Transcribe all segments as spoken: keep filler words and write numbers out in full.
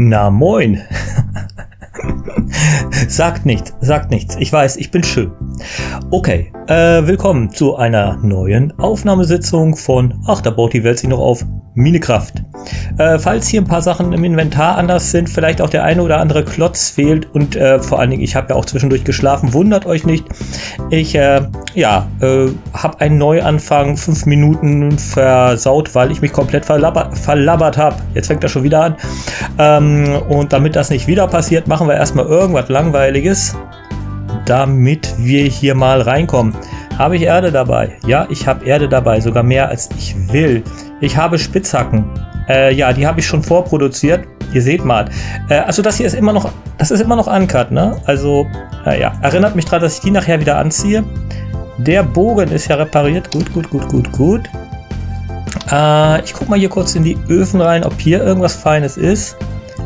Na moin. Sagt nichts, sagt nichts. Ich weiß, ich bin schön. Okay, äh, willkommen zu einer neuen Aufnahmesitzung von Ach, da baut die Welt sich noch auf Minecraft. Äh, falls hier ein paar Sachen im Inventar anders sind, vielleicht auch der eine oder andere Klotz fehlt und äh, vor allen Dingen, ich habe ja auch zwischendurch geschlafen, wundert euch nicht. Ich, äh, ja, äh, habe einen Neuanfang, fünf Minuten versaut, weil ich mich komplett verlabbert, verlabbert habe. Jetzt fängt er schon wieder an. Ähm, und damit das nicht wieder passiert, machen wir erstmal irgendwas Langweiliges, damit wir hier mal reinkommen. Habe ich Erde dabei? Ja, ich habe Erde dabei, sogar mehr als ich will. Ich habe Spitzhacken. Äh, ja, die habe ich schon vorproduziert. Ihr seht mal. Äh, also das hier ist immer noch, das ist immer noch uncut, ne? Also, naja, erinnert mich daran, dass ich die nachher wieder anziehe. Der Bogen ist ja repariert. Gut, gut, gut, gut, gut. Äh, ich gucke mal hier kurz in die Öfen rein, ob hier irgendwas Feines ist.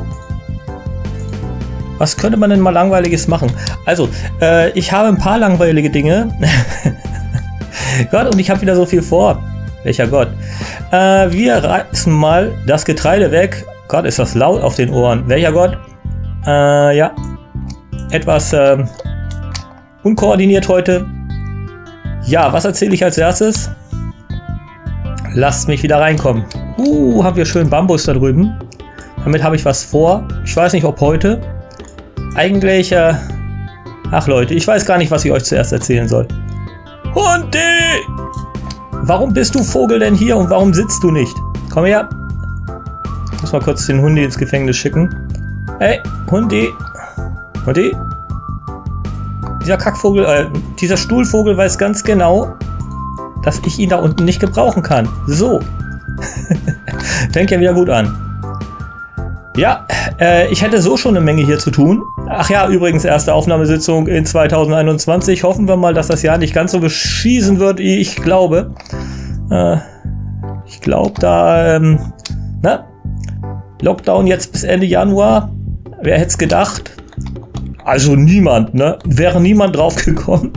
Was könnte man denn mal Langweiliges machen? Also, äh, ich habe ein paar langweilige Dinge. Gott, und ich habe wieder so viel vor. Welcher Gott? Äh, wir reißen mal das Getreide weg. Gott, ist das laut auf den Ohren. Welcher Gott? Äh, ja. Etwas äh, unkoordiniert heute. Ja, was erzähle ich als erstes? Lasst mich wieder reinkommen. Uh, haben wir schön Bambus da drüben. Damit habe ich was vor. Ich weiß nicht, ob heute. Eigentlich, äh, ach Leute, ich weiß gar nicht, was ich euch zuerst erzählen soll. Hundi! Warum bist du Vogel denn hier und warum sitzt du nicht? Komm her. Ich muss mal kurz den Hundi ins Gefängnis schicken. Hey, Hundi. Hundi. Dieser Kackvogel, äh, dieser Stuhlvogel weiß ganz genau, dass ich ihn da unten nicht gebrauchen kann. So. Fängt ja wieder gut an. Ja, äh, ich hätte so schon eine Menge hier zu tun. Ach ja, übrigens, erste Aufnahmesitzung in zweitausendeinundzwanzig. Hoffen wir mal, dass das Jahr nicht ganz so beschissen wird, wie ich glaube. Äh, ich glaube, da, ähm, na, Lockdown jetzt bis Ende Januar. Wer hätte es gedacht? Also niemand, ne? Wäre niemand drauf gekommen.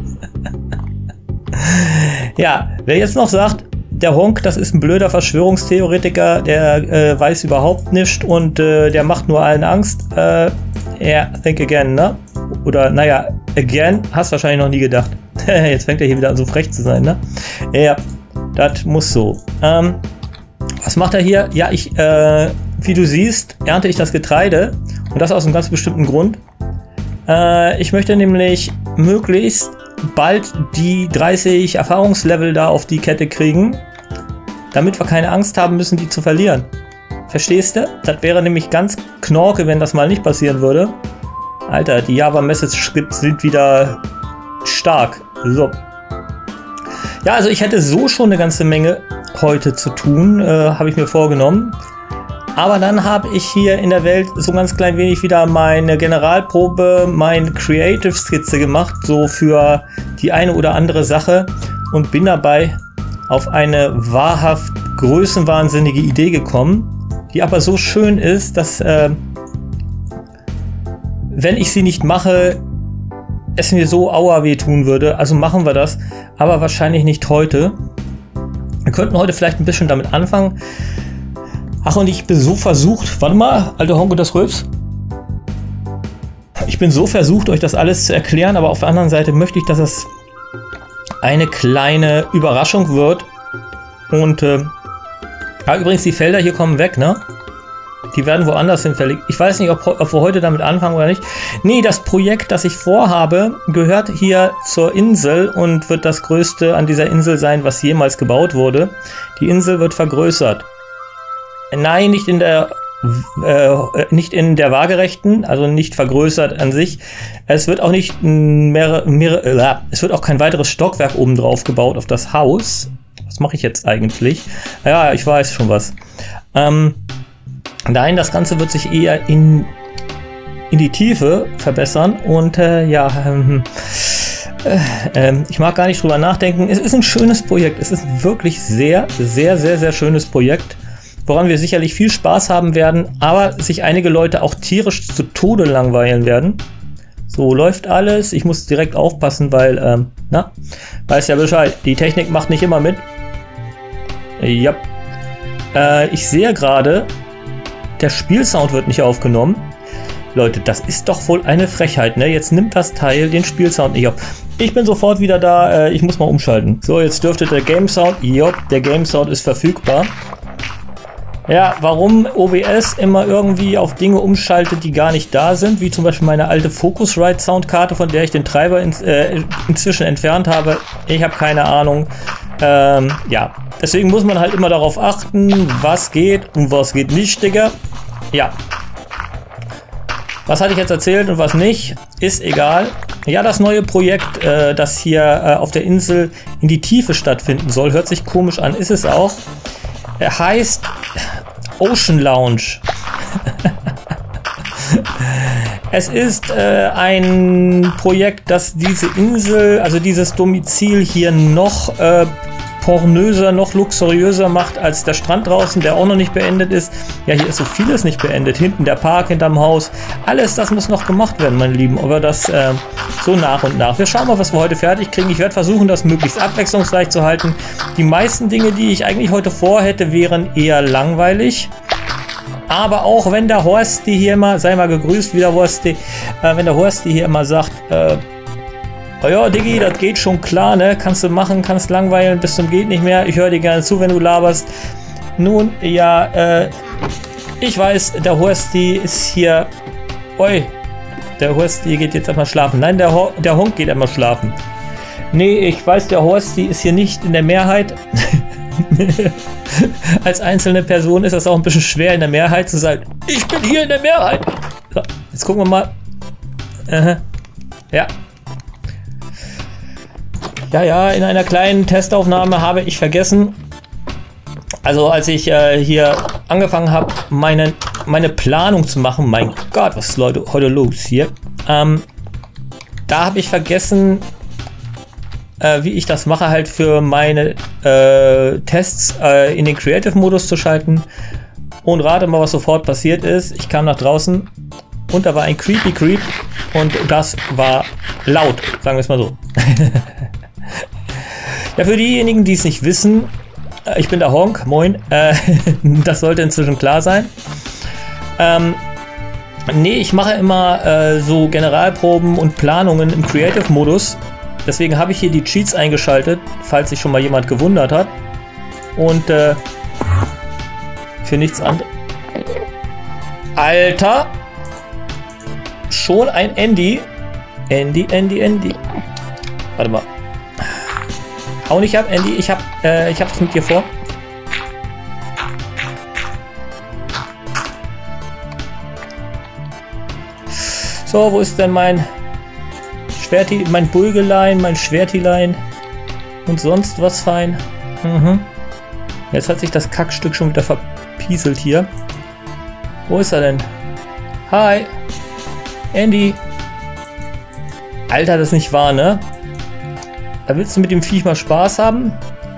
Ja, wer jetzt noch sagt, der Honk, das ist ein blöder Verschwörungstheoretiker, der äh, weiß überhaupt nichts und äh, der macht nur allen Angst. Äh, yeah, think again, ne? Oder, naja, again, hast wahrscheinlich noch nie gedacht. Jetzt fängt er hier wieder an, so frech zu sein, ne? Ja, das muss so. Ähm, was macht er hier? Ja, ich, äh, wie du siehst, ernte ich das Getreide und das aus einem ganz bestimmten Grund. Äh, ich möchte nämlich möglichst bald die dreißig Erfahrungslevel da auf die Kette kriegen, damit wir keine Angst haben müssen, die zu verlieren. Verstehst du? Das wäre nämlich ganz knorke, wenn das mal nicht passieren würde. Alter, die Java Message Scripts sind wieder stark. So. Ja, also ich hätte so schon eine ganze Menge heute zu tun, äh, habe ich mir vorgenommen. Aber dann habe ich hier in der Welt so ganz klein wenig wieder meine Generalprobe, meine Creative Skizze gemacht, so für die eine oder andere Sache und bin dabei auf eine wahrhaft größenwahnsinnige Idee gekommen, die aber so schön ist, dass äh, wenn ich sie nicht mache, es mir so aua weh tun würde. Also machen wir das, aber wahrscheinlich nicht heute. Wir könnten heute vielleicht ein bisschen damit anfangen. Ach, und ich bin so versucht, warte mal, alter Honk und das Rülps. Ich bin so versucht, euch das alles zu erklären, aber auf der anderen Seite möchte ich, dass es eine kleine Überraschung wird. Und, äh, ja, übrigens, die Felder hier kommen weg, ne? Die werden woanders hin verlegt. Ich weiß nicht, ob, ob wir heute damit anfangen oder nicht. Nee, das Projekt, das ich vorhabe, gehört hier zur Insel und wird das größte an dieser Insel sein, was jemals gebaut wurde. Die Insel wird vergrößert. Nein, nicht in der äh, nicht in der waagerechten, also nicht vergrößert an sich. Es wird auch nicht mehrere, mehrere äh, es wird auch kein weiteres Stockwerk oben drauf gebaut auf das Haus. Was mache ich jetzt eigentlich? Ja, ich weiß schon was. Ähm, nein, das Ganze wird sich eher in in die Tiefe verbessern und äh, ja, ähm, äh, äh, ich mag gar nicht drüber nachdenken. Es ist ein schönes Projekt. Es ist wirklich sehr, sehr, sehr, sehr schönes Projekt, woran wir sicherlich viel Spaß haben werden, aber sich einige Leute auch tierisch zu Tode langweilen werden. So läuft alles. Ich muss direkt aufpassen, weil, ähm, na, weiß ja Bescheid. Die Technik macht nicht immer mit. Ja. Äh, ich sehe gerade, der Spielsound wird nicht aufgenommen. Leute, das ist doch wohl eine Frechheit, ne? Jetzt nimmt das Teil den Spielsound nicht auf. Ich bin sofort wieder da, äh, ich muss mal umschalten. So, jetzt dürfte der Game Sound, jo, der Game Sound ist verfügbar. Ja, warum O B S immer irgendwie auf Dinge umschaltet, die gar nicht da sind, wie zum Beispiel meine alte Focusrite Soundkarte, von der ich den Treiber in, äh, inzwischen entfernt habe. Ich habe keine Ahnung. Ähm, ja, deswegen muss man halt immer darauf achten, was geht und was geht nicht, Digga. Ja. Was hatte ich jetzt erzählt und was nicht, ist egal. Ja, das neue Projekt, äh, das hier äh, auf der Insel in die Tiefe stattfinden soll, hört sich komisch an, ist es auch. Er heißt Ocean Lounge. Es ist äh, ein Projekt, das diese Insel, also dieses Domizil hier noch äh, pornöser, noch luxuriöser macht als der Strand draußen, der auch noch nicht beendet ist. Ja, hier ist so vieles nicht beendet. Hinten der Park, hinterm Haus. Alles, das muss noch gemacht werden, meine Lieben. Aber das äh, so nach und nach. Wir schauen mal, was wir heute fertig kriegen. Ich werde versuchen, das möglichst abwechslungsreich zu halten. Die meisten Dinge, die ich eigentlich heute vorhätte, wären eher langweilig. Aber auch wenn der Horsti hier immer, sei mal gegrüßt, wieder Horsti, äh, wenn der Horsti hier immer sagt, äh, oh ja, Diggi, das geht schon klar, ne? Kannst du machen, kannst langweilen, bis zum geht nicht mehr. Ich höre dir gerne zu, wenn du laberst. Nun, ja, äh, ich weiß, der Horsti ist hier. Oi, der Horsti geht jetzt einmal schlafen. Nein, der, Ho der Honk geht einmal schlafen. Nee, ich weiß, der Horsti ist hier nicht in der Mehrheit. Als einzelne Person ist das auch ein bisschen schwer, in der Mehrheit zu sagen. Ich bin hier in der Mehrheit. So, jetzt gucken wir mal. Aha. Ja. Ja, ja, in einer kleinen Testaufnahme habe ich vergessen, also als ich äh, hier angefangen habe, meine, meine Planung zu machen, mein Gott, was ist Leute, heute los hier, ähm, da habe ich vergessen, äh, wie ich das mache, halt für meine äh, Tests äh, in den Creative-Modus zu schalten. Und rate mal, was sofort passiert ist. Ich kam nach draußen und da war ein Creepy Creep und das war laut, sagen wir es mal so. Ja, für diejenigen, die es nicht wissen, ich bin der Honk, moin, äh, das sollte inzwischen klar sein. Ähm, nee, ich mache immer äh, so Generalproben und Planungen im Creative-Modus. Deswegen habe ich hier die Cheats eingeschaltet, falls sich schon mal jemand gewundert hat. Und äh, für nichts anderes. Alter! Schon ein Andy. Andy, Andy, Andy. Warte mal. Hau nicht ab, Andy. Ich hab, äh, ich hab's mit dir vor. So, wo ist denn mein Schwerti, mein Bulgelein, mein Schwertilein und sonst was fein? Mhm. Jetzt hat sich das Kackstück schon wieder verpieselt hier. Wo ist er denn? Hi. Andy. Alter, das ist nicht wahr, ne? Da willst du mit dem Viech mal Spaß haben?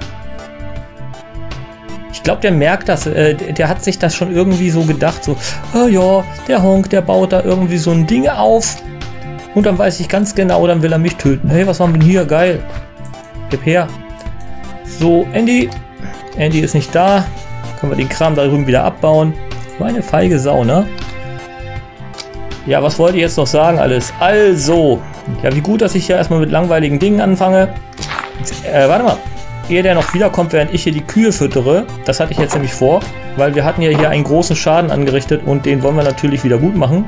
Ich glaube, der merkt das. Äh, der hat sich das schon irgendwie so gedacht. So, oh ja, der Honk, der baut da irgendwie so ein Ding auf. Und dann weiß ich ganz genau, dann will er mich töten. Hey, was haben wir denn hier? Geil. Gib her. So, Andy. Andy ist nicht da. Können wir den Kram da drüben wieder abbauen. Meine feige Sau, ne? Ja, was wollte ich jetzt noch sagen alles? Also, ja, wie gut, dass ich hier erstmal mit langweiligen Dingen anfange. Äh, warte mal. Ehe der noch wiederkommt, während ich hier die Kühe füttere. Das hatte ich jetzt nämlich vor, weil wir hatten ja hier einen großen Schaden angerichtet und den wollen wir natürlich wieder gut machen.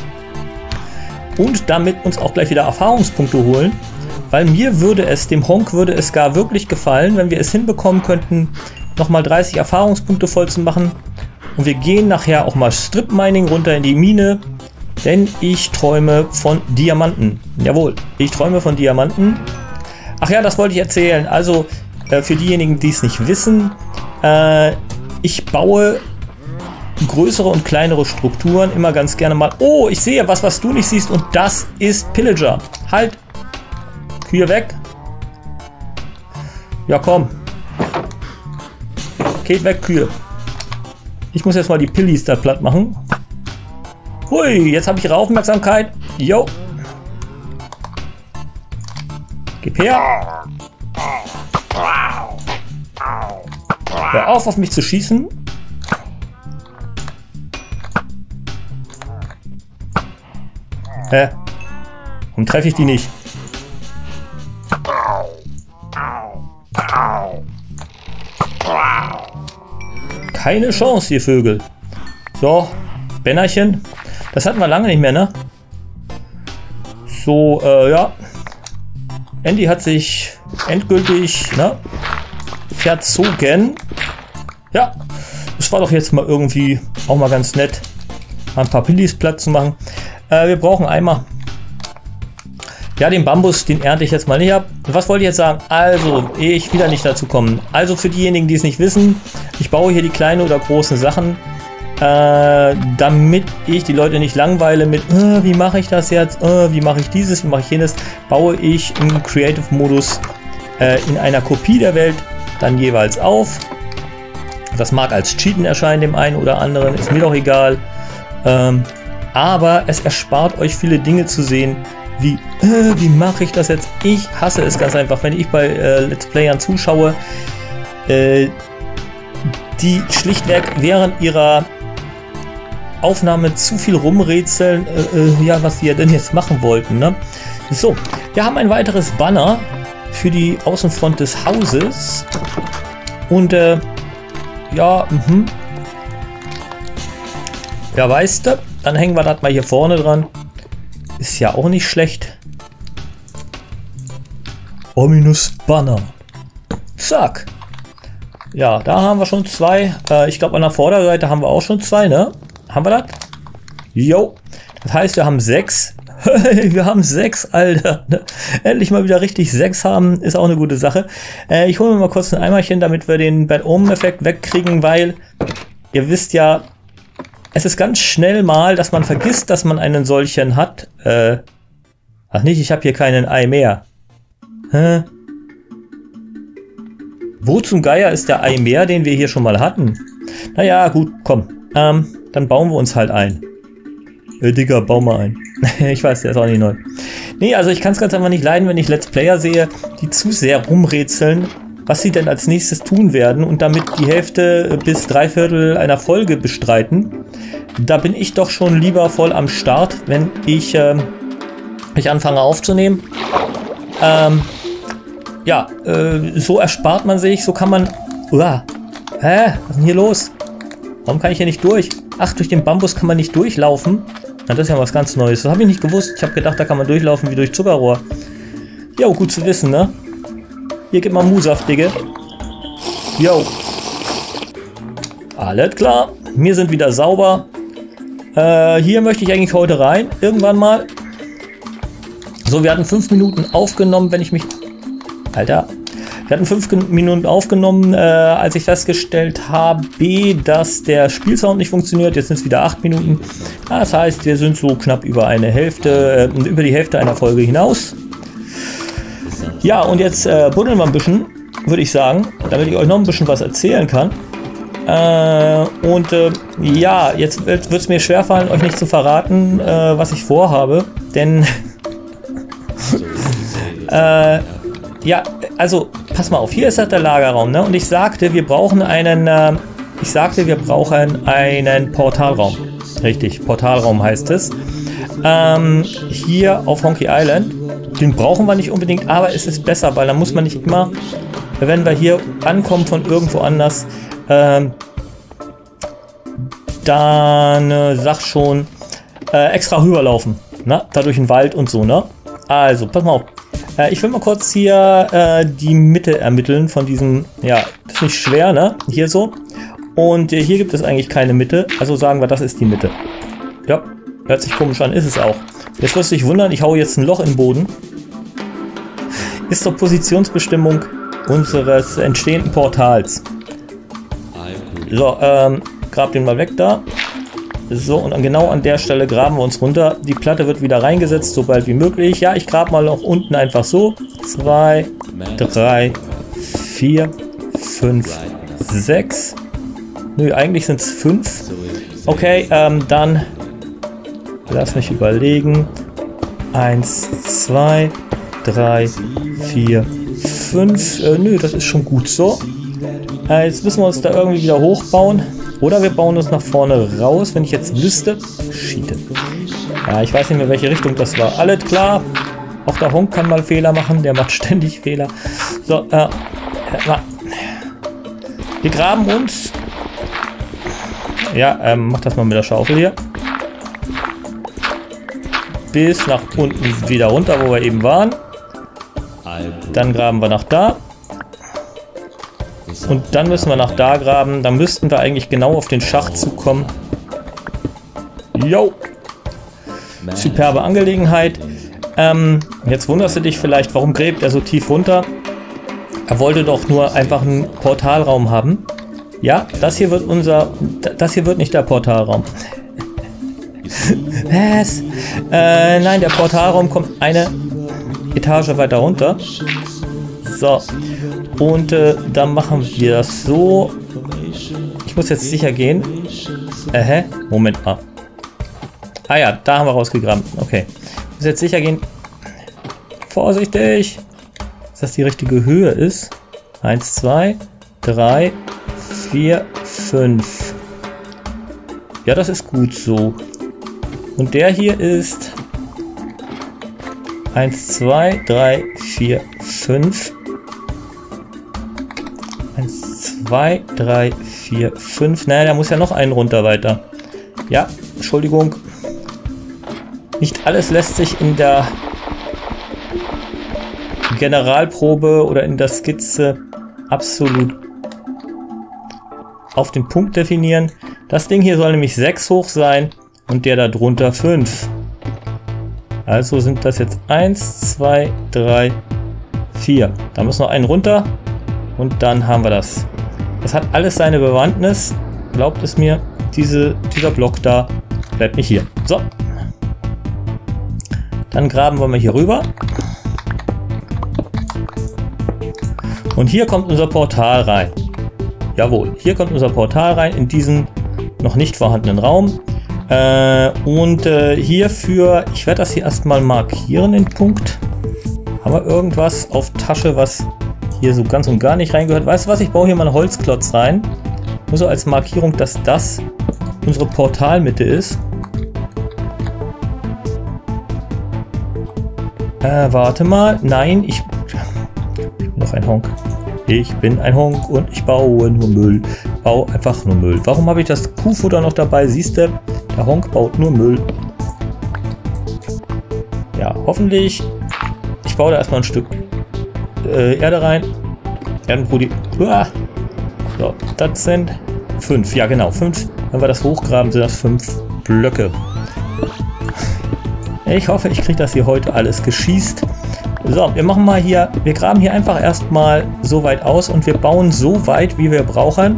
Und damit uns auch gleich wieder Erfahrungspunkte holen. Weil mir würde es, dem Honk würde es gar wirklich gefallen, wenn wir es hinbekommen könnten, nochmal dreißig Erfahrungspunkte voll zu machen. Und wir gehen nachher auch mal Strip Mining runter in die Mine. Denn ich träume von Diamanten. Jawohl, ich träume von Diamanten. Ach ja, das wollte ich erzählen. Also, äh, für diejenigen, die es nicht wissen, äh, ich baue größere und kleinere Strukturen immer ganz gerne mal. Oh, ich sehe was, was du nicht siehst. Und das ist Pillager. Halt. Kühe weg. Ja, komm. Geht weg, Kühe. Ich muss jetzt mal die Pillis da platt machen. Hui, jetzt habe ich ihre Aufmerksamkeit. Jo. Gib her. Hör auf, auf mich zu schießen. Hä? Warum treffe ich die nicht? Keine Chance, ihr Vögel. So, Bennerchen. Das hatten wir lange nicht mehr, ne? So, äh, ja. Andy hat sich endgültig, ne? Verzogen. Ja, das war doch jetzt mal irgendwie auch mal ganz nett, ein paar Pillis platt zu machen. Äh, wir brauchen Eimer. Ja, den Bambus, den ernte ich jetzt mal nicht ab. Was wollte ich jetzt sagen? Also, ehe ich wieder nicht dazu komme. Also für diejenigen, die es nicht wissen, ich baue hier die kleinen oder großen Sachen, äh, damit ich die Leute nicht langweile mit, äh, wie mache ich das jetzt, äh, wie mache ich dieses, wie mache ich jenes, baue ich im Creative-Modus äh, in einer Kopie der Welt dann jeweils auf. Das mag als Cheaten erscheinen dem einen oder anderen, ist mir doch egal. Ähm, aber es erspart euch viele Dinge zu sehen, wie, äh, wie mache ich das jetzt? Ich hasse es ganz einfach, wenn ich bei äh, Let's Playern zuschaue, äh, die schlichtweg während ihrer Aufnahme zu viel rumrätseln, äh, äh, ja, was wir denn jetzt machen wollten. Ne? So, wir haben ein weiteres Banner für die Außenfront des Hauses. Und, äh, ja, mhm. Ja, weißt du, dann hängen wir das mal hier vorne dran. Ist ja auch nicht schlecht. Ominous Banner. Zack. Ja, da haben wir schon zwei. Äh, ich glaube, an der Vorderseite haben wir auch schon zwei, ne? Haben wir das? Jo. Das heißt, wir haben sechs. Wir haben sechs, Alter. Endlich mal wieder richtig sechs haben, ist auch eine gute Sache. Äh, ich hole mir mal kurz ein Eimerchen, damit wir den Bad Omen-Effekt wegkriegen, weil ihr wisst ja, es ist ganz schnell mal, dass man vergisst, dass man einen solchen hat. Äh, ach nicht, ich habe hier keinen Ei mehr. Hä? Wo zum Geier ist der Ei mehr, den wir hier schon mal hatten? Naja, gut, komm. Ähm, dann bauen wir uns halt ein. Äh, Digga, bau mal ein. Ich weiß, der ist auch nicht neu. Nee, also ich kann es ganz einfach nicht leiden, wenn ich Let's Player sehe, die zu sehr rumrätseln, was sie denn als nächstes tun werden und damit die Hälfte bis drei Viertel einer Folge bestreiten. Da bin ich doch schon lieber voll am Start, wenn ich, ähm, ich anfange aufzunehmen. Ähm, ja, äh, so erspart man sich, so kann man... Uah, hä, was ist denn hier los? Warum kann ich hier nicht durch? Ach, durch den Bambus kann man nicht durchlaufen. Na, das ist ja was ganz Neues. Das habe ich nicht gewusst. Ich habe gedacht, da kann man durchlaufen wie durch Zuckerrohr. Ja, gut zu wissen, ne? Hier gibt mal Musaft, Digga. Jo. Alles klar. Wir sind wieder sauber. Äh, hier möchte ich eigentlich heute rein. Irgendwann mal. So, wir hatten fünf Minuten aufgenommen, wenn ich mich... Alter. Wir hatten fünf Minuten aufgenommen, äh, als ich festgestellt habe, dass der Spielsound nicht funktioniert. Jetzt sind es wieder acht Minuten. Das heißt, wir sind so knapp über eine Hälfte, äh, über die Hälfte einer Folge hinaus. Ja, und jetzt äh, buddeln wir ein bisschen, würde ich sagen, damit ich euch noch ein bisschen was erzählen kann. Äh, und äh, ja, jetzt wird es mir schwerfallen, euch nicht zu verraten, äh, was ich vorhabe. Denn... äh, ja, also, pass mal auf, hier ist halt der Lagerraum, ne? Und ich sagte, wir brauchen einen, äh, ich sagte, wir brauchen einen Portalraum. Richtig, Portalraum heißt es. Ähm, hier auf Honky Island. Den brauchen wir nicht unbedingt, aber es ist besser, weil dann muss man nicht immer, wenn wir hier ankommen von irgendwo anders, ähm, dann, äh, sag schon, äh, extra rüberlaufen, ne? Da durch den Wald und so, ne? Also, pass mal auf. Ich will mal kurz hier äh, die Mitte ermitteln von diesem, ja, das ist nicht schwer, ne? Hier so. Und äh, hier gibt es eigentlich keine Mitte, also sagen wir, das ist die Mitte. Ja, hört sich komisch an, ist es auch. Jetzt wirst du dich wundern, ich hau jetzt ein Loch in den Boden. Ist zur Positionsbestimmung unseres entstehenden Portals. So, ähm, grab den mal weg da. So, und dann genau an der Stelle graben wir uns runter. Die Platte wird wieder reingesetzt, so bald wie möglich. Ja, ich grab mal noch unten einfach so. Zwei, drei, vier, fünf, sechs. Nö, eigentlich sind es fünf. Okay, ähm, dann lass mich überlegen. Eins, zwei, drei, vier, fünf. Äh, nö, das ist schon gut so. Äh, jetzt müssen wir uns da irgendwie wieder hochbauen. Oder wir bauen uns nach vorne raus, wenn ich jetzt wüsste. Shit. Ja, ich weiß nicht mehr, welche Richtung das war. Alles klar. Auch der Honk kann mal Fehler machen. Der macht ständig Fehler. So, äh, wir graben uns. Ja, ähm, mach das mal mit der Schaufel hier. Bis nach unten wieder runter, wo wir eben waren. Dann graben wir nach da. Und dann müssen wir nach da graben. Dann müssten wir eigentlich genau auf den Schacht zukommen. Jo. Superbe Angelegenheit. Ähm, jetzt wunderst du dich vielleicht, warum gräbt er so tief runter? Er wollte doch nur einfach einen Portalraum haben. Ja, das hier wird unser... Das hier wird nicht der Portalraum. Was? Äh, nein, der Portalraum kommt eine Etage weiter runter. So. Und äh, dann machen wir das so. Ich muss jetzt sicher gehen. Äh, hä? Moment mal. Ah ja, da haben wir rausgegraben. Okay. Ich muss jetzt sicher gehen. Vorsichtig. Dass das die richtige Höhe ist. Eins, zwei, drei, vier, fünf. Ja, das ist gut so. Und der hier ist eins, zwei, drei, vier, fünf. eins, zwei, drei, vier, fünf. Naja, da muss ja noch einen runter weiter. Ja, Entschuldigung. Nicht alles lässt sich in der Generalprobe oder in der Skizze absolut auf den Punkt definieren. Das Ding hier soll nämlich sechs hoch sein und der da drunter fünf. Also sind das jetzt eins, zwei, drei, vier. Da muss noch einen runter und dann haben wir das. Das hat alles seine Bewandtnis. Glaubt es mir, diese, dieser Block da bleibt nicht hier. So. Dann graben wir mal hier rüber. Und hier kommt unser Portal rein. Jawohl, hier kommt unser Portal rein in diesen noch nicht vorhandenen Raum. Äh, und äh, hierfür, ich werde das hier erstmal markieren, den Punkt. Haben wir irgendwas auf Tasche, was hier so ganz und gar nicht reingehört? Weißt du was, ich baue hier mal einen Holzklotz rein. Nur so als Markierung, dass das unsere Portalmitte ist. Äh, warte mal. Nein, ich, ich bin doch ein Honk. Ich bin ein Honk und ich baue nur Müll. Bau einfach nur Müll. Warum habe ich das Kuhfutter noch dabei? Siehst du, der Honk baut nur Müll. Ja, hoffentlich. Ich baue da erstmal ein Stück äh, Erde rein. Erdenbrudi. Uah. So, das sind fünf. Ja, genau, fünf. Wenn wir das hochgraben, sind das fünf Blöcke. Ich hoffe, ich kriege das hier heute alles geschießt. So, wir machen mal hier, wir graben hier einfach erstmal so weit aus und wir bauen so weit, wie wir brauchen.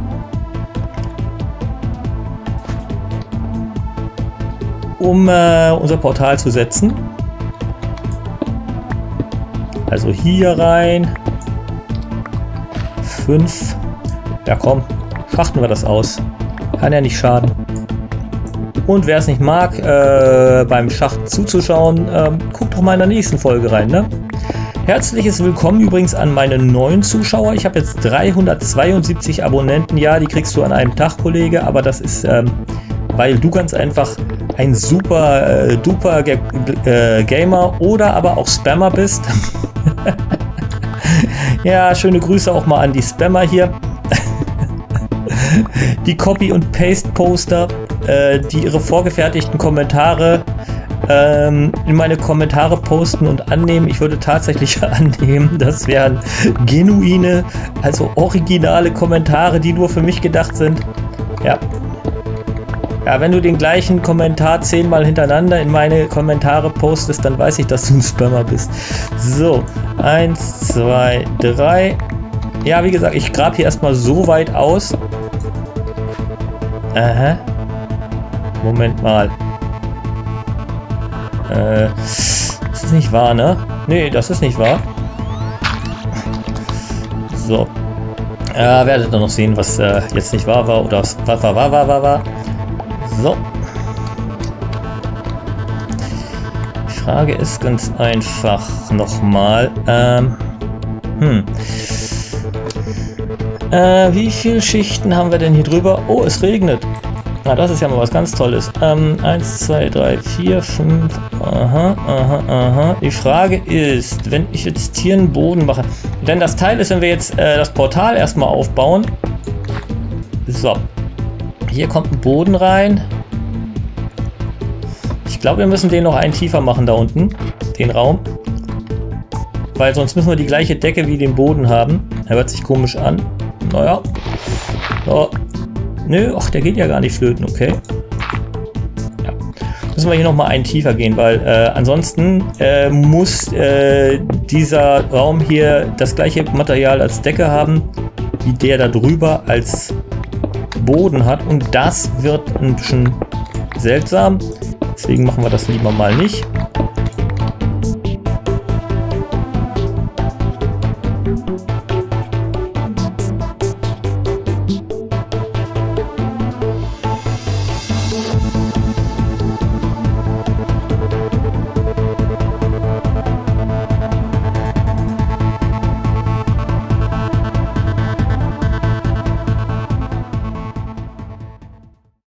Um äh, unser Portal zu setzen. Also hier rein. Fünf. Ja komm, schachten wir das aus. Kann ja nicht schaden. Und wer es nicht mag, äh, beim Schacht zuzuschauen, äh, guckt doch mal in der nächsten Folge rein, ne? Herzliches Willkommen übrigens an meine neuen Zuschauer. Ich habe jetzt dreihundertzweiundsiebzig Abonnenten. Ja, die kriegst du an einem Tag, Kollege, aber das ist, ähm, weil du ganz einfach ein super äh, duper Ge äh, Gamer oder aber auch Spammer bist. Ja, schöne Grüße auch mal an die Spammer hier. Die Copy- und Paste-Poster, äh, die ihre vorgefertigten Kommentare ähm, in meine Kommentare posten und annehmen. Ich würde tatsächlich annehmen, das wären genuine, also originale Kommentare, die nur für mich gedacht sind. Ja. Ja, wenn du den gleichen Kommentar zehnmal hintereinander in meine Kommentare postest, dann weiß ich, dass du ein Spammer bist. So, eins, zwei, drei. Ja, wie gesagt, ich grabe hier erstmal so weit aus. Aha. Moment mal. Äh, das ist nicht wahr, ne? Nee, das ist nicht wahr. So. Ja, werdet ihr noch sehen, was äh, jetzt nicht wahr war oder was war, war, war, war, war, war. So. Die Frage ist ganz einfach nochmal. Ähm, hm. Äh, wie viele Schichten haben wir denn hier drüber? Oh, es regnet. Na, das ist ja mal was ganz Tolles. Ähm, eins, zwei, drei, vier, fünf. Aha, aha, aha. Die Frage ist, wenn ich jetzt hier einen Boden mache. Denn das Teil ist, wenn wir jetzt äh, das Portal erstmal aufbauen. So. Hier kommt ein Boden rein. Ich glaube, wir müssen den noch einen tiefer machen da unten. Den Raum. Weil sonst müssen wir die gleiche Decke wie den Boden haben. Er hört sich komisch an. Naja. So. Nö, ach, der geht ja gar nicht flöten, okay. Ja. Müssen wir hier nochmal einen tiefer gehen, weil äh, ansonsten äh, muss äh, dieser Raum hier das gleiche Material als Decke haben, wie der da drüber als Boden hat. Und das wird ein bisschen seltsam. Deswegen machen wir das lieber mal nicht.